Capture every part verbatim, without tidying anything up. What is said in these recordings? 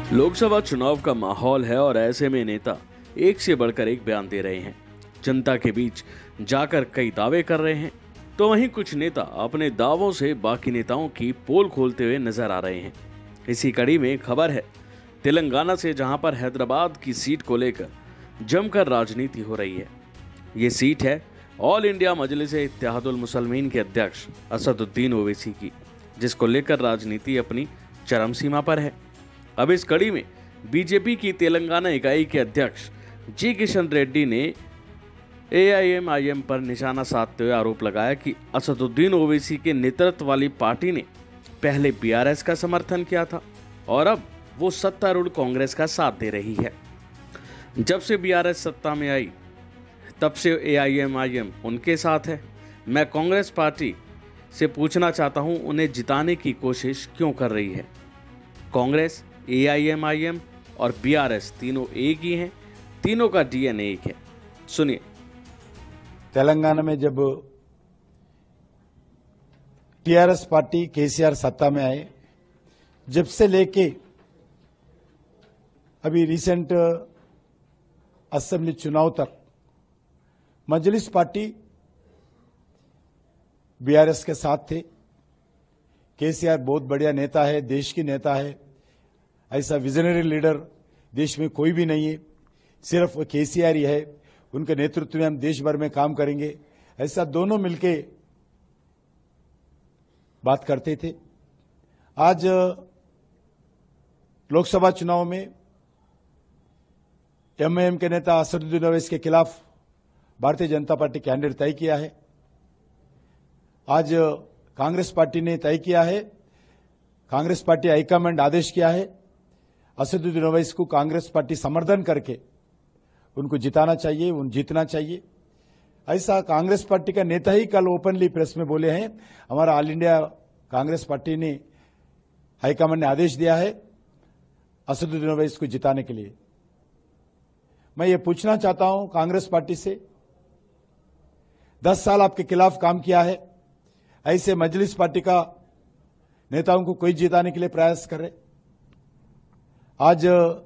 लोकसभा चुनाव का माहौल है और ऐसे में नेता एक से बढ़कर एक बयान दे रहे हैं, जनता के बीच जाकर कई दावे कर रहे हैं। तो वहीं कुछ नेता अपने दावों से बाकी नेताओं की पोल खोलते हुए नजर आ रहे हैं। इसी कड़ी में खबर है तेलंगाना से, जहां पर हैदराबाद की सीट को लेकर जमकर राजनीति हो रही है। ये सीट है ऑल इंडिया मजलिस-ए-इत्तेहादुल मुसलमीन के अध्यक्ष असदुद्दीन ओवैसी की, जिसको लेकर राजनीति अपनी चरम सीमा पर है। अब इस कड़ी में बीजेपी की तेलंगाना इकाई के अध्यक्ष जी किशन रेड्डी ने एआईएमआईएम पर निशाना साधते हुए आरोप लगाया कि असदुद्दीन ओवैसी के नेतृत्व वाली पार्टी ने पहले बीआरएस का समर्थन किया था और अब वो सत्तारूढ़ कांग्रेस का साथ दे रही है। जब से बीआरएस सत्ता में आई तब से एआईएमआईएम उनके साथ है। मैं कांग्रेस पार्टी से पूछना चाहता हूं, उन्हें जिताने की कोशिश क्यों कर रही है? कांग्रेस, एआईएमआईएम और बीआरएस तीनों एक ही हैं, तीनों का डीएनए एक है। सुनिए। तेलंगाना में जब टीआरएस पार्टी केसीआर सत्ता में आए, जब से लेके अभी रिसेंट असेंबली चुनाव तक मजलिस पार्टी बीआरएस के साथ थे। केसीआर बहुत बढ़िया नेता है, देश की नेता है, ऐसा विजनरी लीडर देश में कोई भी नहीं है, सिर्फ केसीआर ही है। उनके नेतृत्व में हम देश भर में काम करेंगे, ऐसा दोनों मिलके बात करते थे। आज लोकसभा चुनाव में एमआईएम के नेता असदुद्दीन ओवैसी के खिलाफ भारतीय जनता पार्टी कैंडिडेट तय किया है। आज कांग्रेस पार्टी ने तय किया है, कांग्रेस पार्टी हाईकमांड आदेश किया है, असदुद्दीन ओवैसी को कांग्रेस पार्टी समर्थन करके उनको जिताना चाहिए, उन जीतना चाहिए। ऐसा कांग्रेस पार्टी का नेता ही कल ओपनली प्रेस में बोले हैं, हमारा ऑल इंडिया कांग्रेस पार्टी ने हाईकमांड ने आदेश दिया है असदुद्दीन ओवैसी को जिताने के लिए। मैं ये पूछना चाहता हूं कांग्रेस पार्टी से, दस साल आपके खिलाफ काम किया है, ऐसे मजलिस पार्टी का नेताओं को कोई जिताने के लिए प्रयास करे? आज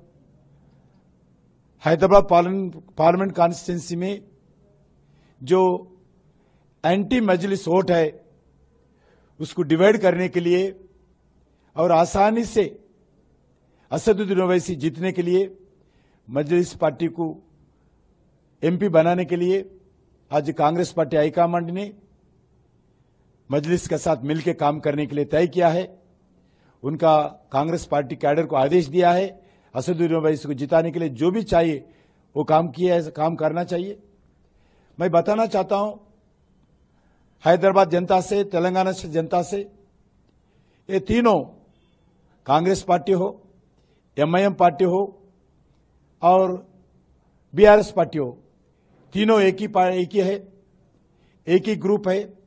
हैदराबाद पार्लियामेंट कॉन्स्टिट्यूंसी में जो एंटी मजलिस वोट है उसको डिवाइड करने के लिए और आसानी से असदुद्दीन ओवैसी जीतने के लिए मजलिस पार्टी को एमपी बनाने के लिए आज कांग्रेस पार्टी हाईकमांड ने मजलिस के साथ मिलकर काम करने के लिए तय किया है। उनका कांग्रेस पार्टी कैडर को आदेश दिया है असदुद्दीन ओवैसी को जिताने के लिए जो भी चाहिए वो काम किया है, काम करना चाहिए। मैं बताना चाहता हूं हैदराबाद जनता से, तेलंगाना से जनता से, ये तीनों कांग्रेस पार्टी हो, एमआईएम पार्टी हो और बीआरएस पार्टी हो, तीनों एक ही एक ही है, एक ही ग्रुप है।